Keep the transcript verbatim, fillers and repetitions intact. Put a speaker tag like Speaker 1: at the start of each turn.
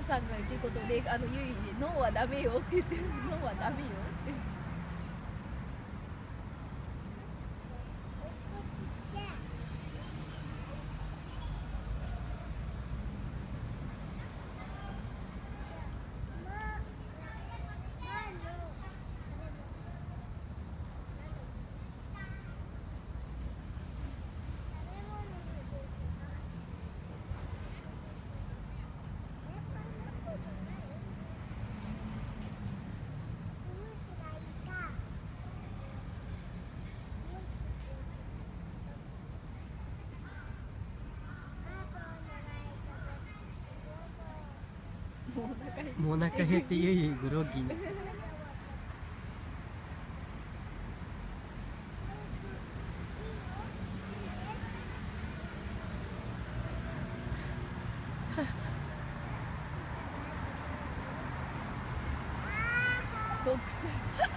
Speaker 1: さんが言ってることで、あのゆいに「ノーはダメよ」って言ってる。ノーはダメよってもうお腹減って
Speaker 2: もうお腹減ってゆいゆいグロッギーに
Speaker 1: 毒臭い